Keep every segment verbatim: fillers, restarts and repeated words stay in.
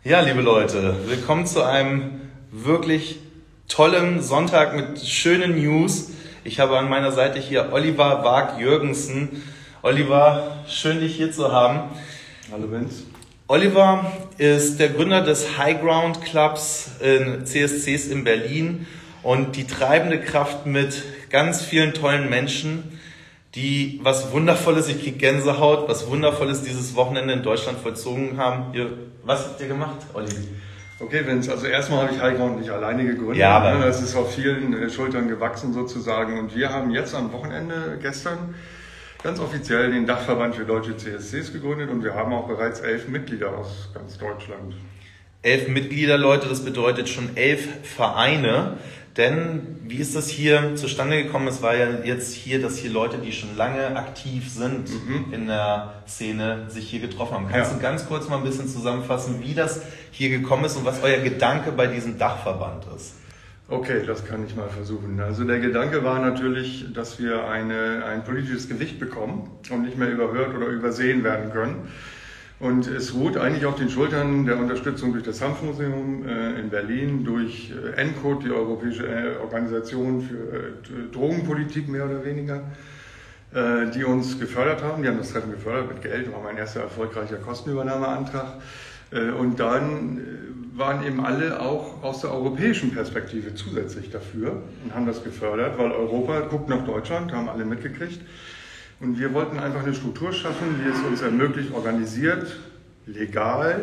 Ja, liebe Leute, willkommen zu einem wirklich tollen Sonntag mit schönen News. Ich habe an meiner Seite hier Oliver Waag-Jürgensen. Oliver, schön dich hier zu haben. Hallo Vince. Oliver ist der Gründer des High Ground Clubs in C S Cs in Berlin und die treibende Kraft mit ganz vielen tollen Menschen, die was Wundervolles, ich kriege Gänsehaut, was Wundervolles dieses Wochenende in Deutschland vollzogen haben. Ihr, was habt ihr gemacht, Olli? Okay, Vince, also erstmal habe ich High Ground nicht alleine gegründet. Ja, aber das ist auf vielen Schultern gewachsen sozusagen. Und wir haben jetzt am Wochenende, gestern, ganz offiziell den Dachverband für deutsche C S Cs gegründet und wir haben auch bereits elf Mitglieder aus ganz Deutschland. Elf Mitglieder, Leute, das bedeutet schon elf Vereine. Denn wie ist das hier zustande gekommen? Es war ja jetzt hier, dass hier Leute, die schon lange aktiv sind mhm. in der Szene, sich hier getroffen haben. Kannst ja. du ganz kurz mal ein bisschen zusammenfassen, wie das hier gekommen ist und was euer Gedanke bei diesem Dachverband ist? Okay, das kann ich mal versuchen. Also der Gedanke war natürlich, dass wir eine, ein politisches Gewicht bekommen und nicht mehr überhört oder übersehen werden können. Und es ruht eigentlich auf den Schultern der Unterstützung durch das Hanf-Museum äh, in Berlin, durch äh, N C O D, die Europäische äh, Organisation für äh, Drogenpolitik mehr oder weniger, äh, die uns gefördert haben. Die haben das Treffen gefördert mit Geld, war mein erster erfolgreicher Kostenübernahmeantrag. Äh, und dann äh, waren eben alle auch aus der europäischen Perspektive zusätzlich dafür und haben das gefördert, weil Europa guckt nach Deutschland, haben alle mitgekriegt. Und wir wollten einfach eine Struktur schaffen, die es uns ermöglicht, organisiert, legal,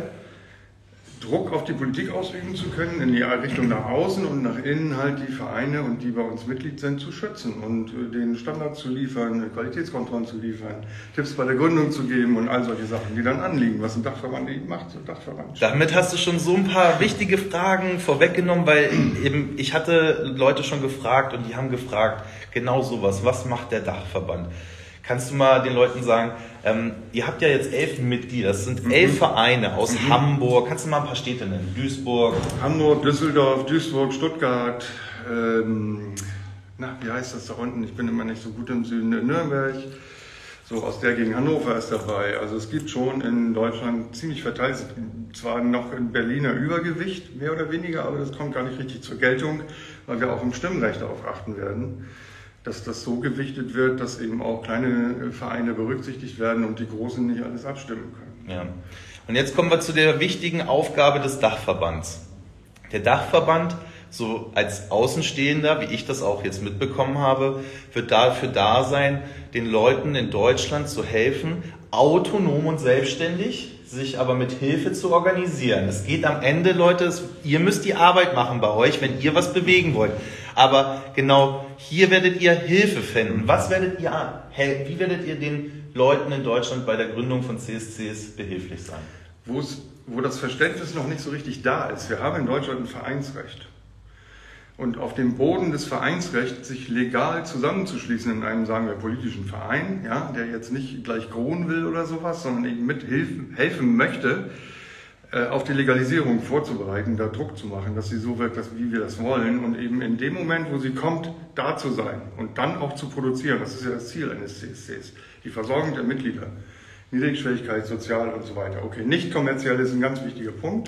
Druck auf die Politik ausüben zu können, in die Richtung nach außen und nach innen halt die Vereine und die bei uns Mitglied sind, zu schützen und den Standards zu liefern, Qualitätskontrollen zu liefern, Tipps bei der Gründung zu geben und all solche Sachen, die dann anliegen, was ein Dachverband eben macht, so ein Dachverband. Damit hast du schon so ein paar wichtige Fragen vorweggenommen, weil eben ich hatte Leute schon gefragt und die haben gefragt, genau sowas, was macht der Dachverband? Kannst du mal den Leuten sagen, ähm, ihr habt ja jetzt elf Mitglieder, das sind elf mhm. Vereine aus mhm. Hamburg. Kannst du mal ein paar Städte nennen? Duisburg. Hamburg, Düsseldorf, Duisburg, Stuttgart, ähm, na, wie heißt das da unten? Ich bin immer nicht so gut im Süden. Nürnberg, so aus der Gegend. Hannover ist dabei. Also es gibt schon in Deutschland ziemlich verteilt, zwar noch ein Berliner Übergewicht, mehr oder weniger, aber das kommt gar nicht richtig zur Geltung, weil wir auch im Stimmrecht darauf achten werden, dass das so gewichtet wird, dass eben auch kleine Vereine berücksichtigt werden und die Großen nicht alles abstimmen können. Ja. Und jetzt kommen wir zu der wichtigen Aufgabe des Dachverbands. Der Dachverband, so als Außenstehender, wie ich das auch jetzt mitbekommen habe, wird dafür da sein, den Leuten in Deutschland zu helfen, autonom und selbstständig, sich aber mit Hilfe zu organisieren. Es geht am Ende, Leute, es, ihr müsst die Arbeit machen bei euch, wenn ihr was bewegen wollt. Aber genau hier werdet ihr Hilfe finden. Was werdet ihr, wie werdet ihr den Leuten in Deutschland bei der Gründung von C S Cs behilflich sein? Wo es, wo das Verständnis noch nicht so richtig da ist. Wir haben in Deutschland ein Vereinsrecht. Und auf dem Boden des Vereinsrechts sich legal zusammenzuschließen in einem, sagen wir, politischen Verein, ja, der jetzt nicht gleich kronen will oder sowas, sondern eben mithelfen helfen möchte, äh, auf die Legalisierung vorzubereiten, da Druck zu machen, dass sie so wirkt, dass, wie wir das wollen und eben in dem Moment, wo sie kommt, da zu sein und dann auch zu produzieren. Das ist ja das Ziel eines C S Cs, die Versorgung der Mitglieder, Niedrigschwelligkeit, sozial und so weiter. Okay, nicht kommerziell ist ein ganz wichtiger Punkt.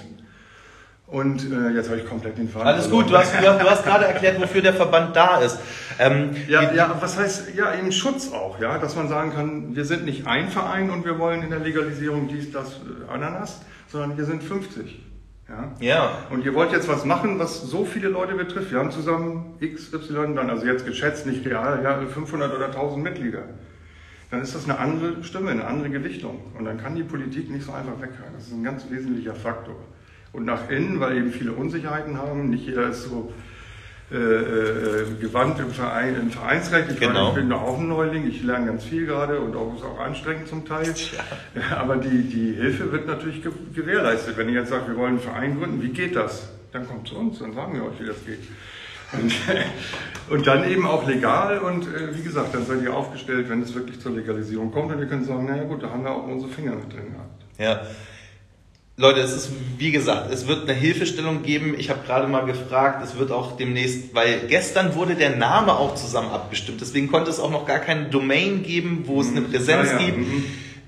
Und äh, jetzt habe ich komplett den Faden. Alles gut, du hast, du hast gerade erklärt, wofür der Verband da ist. Ähm, ja, ja, was heißt, ja, eben Schutz auch, ja, dass man sagen kann, wir sind nicht ein Verein und wir wollen in der Legalisierung dies, das, äh, Ananas, sondern wir sind fünfzig. Ja? Ja. Und ihr wollt jetzt was machen, was so viele Leute betrifft. Wir haben zusammen X Y, dann, also jetzt geschätzt, nicht real, ja, fünfhundert oder tausend Mitglieder. Dann ist das eine andere Stimme, eine andere Gewichtung. Und dann kann die Politik nicht so einfach weghören. Das ist ein ganz wesentlicher Faktor. Und nach innen, weil eben viele Unsicherheiten haben, nicht jeder ist so äh, äh, gewandt im, Verein, im Vereinsrecht. Ich, genau. war, ich bin da auch ein Neuling, ich lerne ganz viel gerade und auch, ist auch anstrengend zum Teil. Ja. Aber die, die Hilfe wird natürlich ge gewährleistet. Wenn ihr jetzt sagt, wir wollen einen Verein gründen, wie geht das? Dann kommt zu uns, dann sagen wir euch, wie das geht. Und, und dann eben auch legal und äh, wie gesagt, dann seid ihr aufgestellt, wenn es wirklich zur Legalisierung kommt und ihr könnt sagen, naja gut, da haben wir auch unsere Finger mit drin gehabt. Ja. Leute, es ist, wie gesagt, es wird eine Hilfestellung geben. Ich habe gerade mal gefragt, es wird auch demnächst, weil gestern wurde der Name auch zusammen abgestimmt. Deswegen konnte es auch noch gar keine Domain geben, wo es eine Präsenz ja, ja. gibt. Mhm.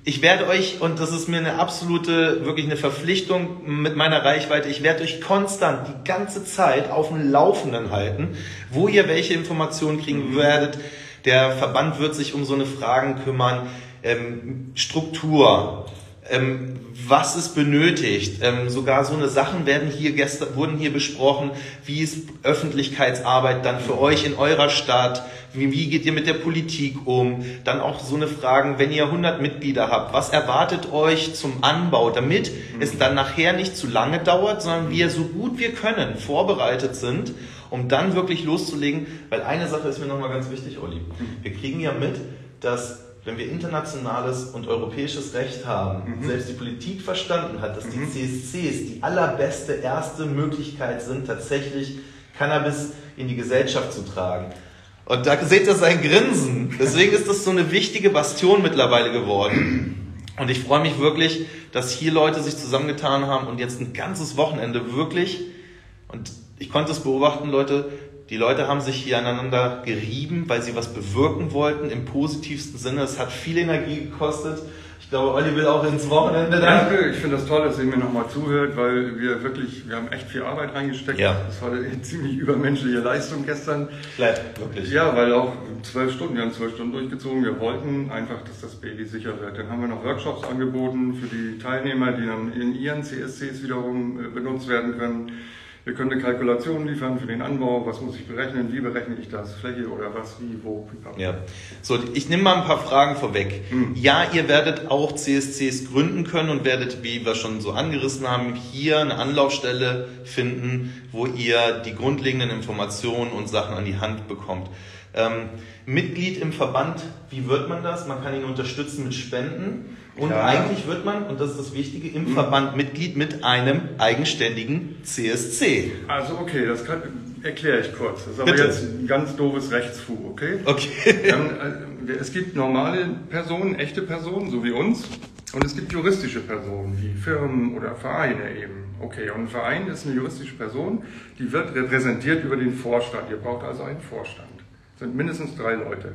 Ich werde euch, und das ist mir eine absolute, wirklich eine Verpflichtung mit meiner Reichweite, ich werde euch konstant die ganze Zeit auf dem Laufenden halten, wo ihr welche Informationen kriegen werdet. Der Verband wird sich um so eine Fragen kümmern, ähm, Struktur, ähm, was es benötigt. Ähm, sogar so eine Sachen werden hier gestern, wurden hier besprochen, wie ist Öffentlichkeitsarbeit dann für euch in eurer Stadt, wie, wie geht ihr mit der Politik um, dann auch so eine Fragen, wenn ihr hundert Mitglieder habt, was erwartet euch zum Anbau, damit mhm. es dann nachher nicht zu lange dauert, sondern wir so gut wir können vorbereitet sind, um dann wirklich loszulegen, weil eine Sache ist mir nochmal ganz wichtig, Olli. Wir kriegen ja mit, dass wenn wir internationales und europäisches Recht haben, mhm. selbst die Politik verstanden hat, dass die mhm. C S Cs die allerbeste erste Möglichkeit sind, tatsächlich Cannabis in die Gesellschaft zu tragen. Und da seht ihr sein Grinsen. Deswegen ist das so eine wichtige Bastion mittlerweile geworden. Und ich freue mich wirklich, dass hier Leute sich zusammengetan haben und jetzt ein ganzes Wochenende wirklich, und ich konnte es beobachten, Leute, die Leute haben sich hier aneinander gerieben, weil sie was bewirken wollten, im positivsten Sinne. Es hat viel Energie gekostet. Ich glaube, Olli will auch ins Wochenende dann. Ja, ich finde das toll, dass ihr mir nochmal zuhört, weil wir wirklich, wir haben echt viel Arbeit reingesteckt. Ja. Das war eine ziemlich übermenschliche Leistung gestern. Bleibt wirklich. Ja, weil auch zwölf Stunden, wir haben zwölf Stunden durchgezogen. Wir wollten einfach, dass das Baby sicher wird. Dann haben wir noch Workshops angeboten für die Teilnehmer, die dann in ihren C S Cs wiederum benutzt werden können. Wir können eine Kalkulation liefern für den Anbau, was muss ich berechnen, wie berechne ich das, Fläche oder was, wie, wo. Ja. So, ich nehme mal ein paar Fragen vorweg. Hm. Ja, ihr werdet auch C S Cs gründen können und werdet, wie wir schon so angerissen haben, hier eine Anlaufstelle finden, wo ihr die grundlegenden Informationen und Sachen an die Hand bekommt. Ähm, Mitglied im Verband, wie wird man das? Man kann ihn unterstützen mit Spenden. Und ja. eigentlich wird man, und das ist das Wichtige, im mhm. Verband Mitglied mit einem eigenständigen C S C. Also okay, das kann, erkläre ich kurz. Das ist aber Bitte. Jetzt ein ganz doofes Rechtsfuh, okay? Okay. Dann, es gibt normale Personen, echte Personen, so wie uns, und es gibt juristische Personen, wie Firmen oder Vereine eben. Okay, und ein Verein ist eine juristische Person, die wird repräsentiert über den Vorstand. Ihr braucht also einen Vorstand. Das sind mindestens drei Leute.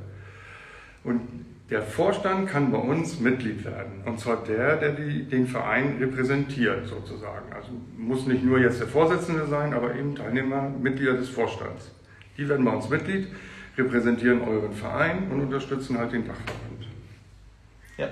Und der Vorstand kann bei uns Mitglied werden, und zwar der, der die, den Verein repräsentiert sozusagen. Also muss nicht nur jetzt der Vorsitzende sein, aber eben Teilnehmer, Mitglieder des Vorstands. Die werden bei uns Mitglied, repräsentieren euren Verein und unterstützen halt den Dachverband. Ja,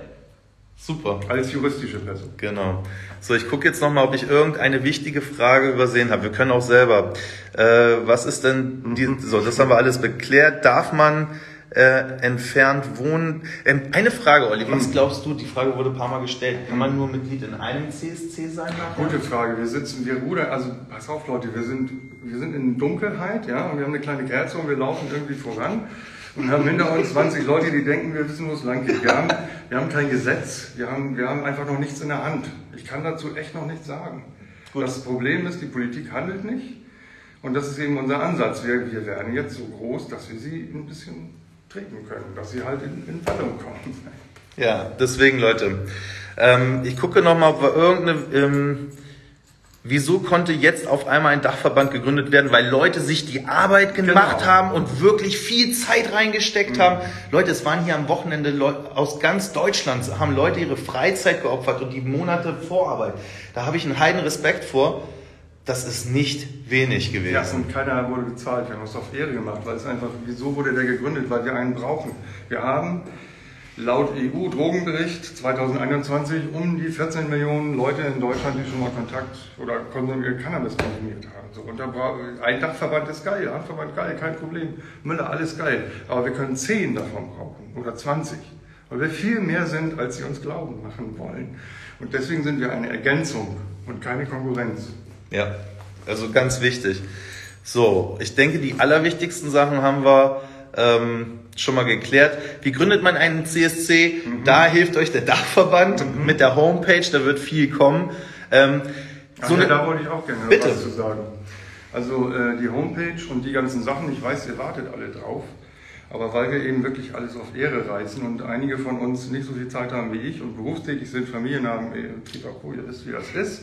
super. Als juristische Person. Genau. So, ich gucke jetzt nochmal, ob ich irgendeine wichtige Frage übersehen habe. Wir können auch selber. Äh, was ist denn, die, so, das haben wir alles beklärt. Darf man Äh, entfernt wohnen. Ähm, eine Frage, Olli, was glaubst du? Die Frage wurde ein paar Mal gestellt. Kann man nur Mitglied in einem C S C sein? Nachher? Gute Frage. Wir sitzen, wir rudern, also pass auf Leute, wir sind, wir sind in Dunkelheit, ja, und wir haben eine kleine Kerze und wir laufen irgendwie voran und haben hinter uns zwanzig Leute, die denken, wir wissen, wo es lang geht. Wir haben, wir haben kein Gesetz, wir haben, wir haben einfach noch nichts in der Hand. Ich kann dazu echt noch nichts sagen. Gut. Das Problem ist, die Politik handelt nicht, und das ist eben unser Ansatz. Wir, wir werden jetzt so groß, dass wir sie ein bisschen treten können, dass sie halt in, in Wallung kommen. Ja, deswegen, Leute, ähm, ich gucke nochmal, ob wir irgendeine, ähm, wieso konnte jetzt auf einmal ein Dachverband gegründet werden? Weil Leute sich die Arbeit gemacht genau. haben und wirklich viel Zeit reingesteckt mhm. haben. Leute, es waren hier am Wochenende Leute aus ganz Deutschland, haben Leute ihre Freizeit geopfert und die Monate Vorarbeit. Da habe ich einen heiden Respekt vor. Das ist nicht wenig gewesen. Ja, und keiner wurde bezahlt. Wir haben es auf Ehre gemacht, weil es einfach, wieso wurde der gegründet? Weil wir einen brauchen. Wir haben laut E U-Drogenbericht zweitausendeinundzwanzig um die vierzehn Millionen Leute in Deutschland, die schon mal Kontakt oder Cannabis konsumiert haben. So, und da ein Dachverband ist geil, Handverband geil, kein Problem. Müller, alles geil. Aber wir können zehn davon brauchen oder zwanzig. Weil wir viel mehr sind, als sie uns glauben machen wollen. Und deswegen sind wir eine Ergänzung und keine Konkurrenz. Ja, also ganz wichtig. So, ich denke, die allerwichtigsten Sachen haben wir ähm, schon mal geklärt. Wie gründet man einen C S C? Mhm. Da hilft euch der Dachverband mhm. mit der Homepage, da wird viel kommen. Ähm, so ja, da wollte ich auch gerne Bitte. was zu sagen. Also äh, die Homepage und die ganzen Sachen, ich weiß, ihr wartet alle drauf, aber weil wir eben wirklich alles auf Ehre reißen und einige von uns nicht so viel Zeit haben wie ich und berufstätig sind, Familien haben, Tripaco, ihr wisst, wie das ist,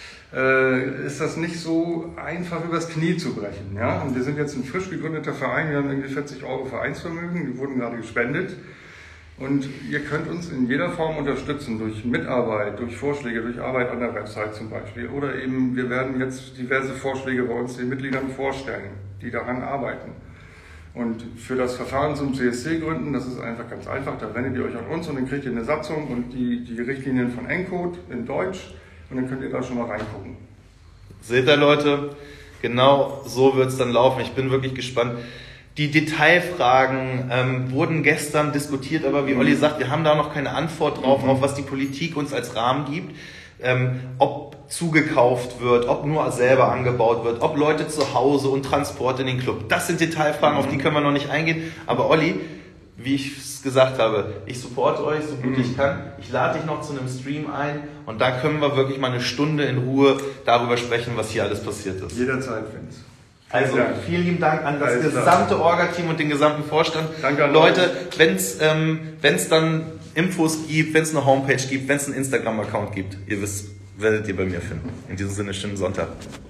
ist das nicht so einfach übers Knie zu brechen. Ja? Und wir sind jetzt ein frisch gegründeter Verein, wir haben irgendwie vierzig Euro Vereinsvermögen, die wurden gerade gespendet. Und ihr könnt uns in jeder Form unterstützen, durch Mitarbeit, durch Vorschläge, durch Arbeit an der Website zum Beispiel. Oder eben, wir werden jetzt diverse Vorschläge bei uns den Mitgliedern vorstellen, die daran arbeiten. Und für das Verfahren zum C S C gründen, das ist einfach ganz einfach, da wendet ihr euch an uns und dann kriegt ihr eine Satzung und die, die Richtlinien von Encode in Deutsch und dann könnt ihr da schon mal reingucken. Seht ihr, Leute, genau so wird es dann laufen. Ich bin wirklich gespannt. Die Detailfragen ähm, wurden gestern diskutiert, aber wie Olli sagt, wir haben da noch keine Antwort drauf, mhm. auf was die Politik uns als Rahmen gibt. Ähm, ob zugekauft wird, ob nur selber angebaut wird, ob Leute zu Hause und Transport in den Club. Das sind Detailfragen, auf die können wir noch nicht eingehen. Aber Olli, wie ich es gesagt habe, ich supporte euch so gut ich kann. Ich lade dich noch zu einem Stream ein und da können wir wirklich mal eine Stunde in Ruhe darüber sprechen, was hier alles passiert ist. Jederzeit, Vince. Also vielen lieben Dank an das Alles gesamte Orga-Team und den gesamten Vorstand. Danke an Leute, wenn es ähm, wenn's dann Infos gibt, wenn es eine Homepage gibt, wenn es einen Instagram-Account gibt, ihr wisst, werdet ihr bei mir finden. In diesem Sinne, schönen Sonntag.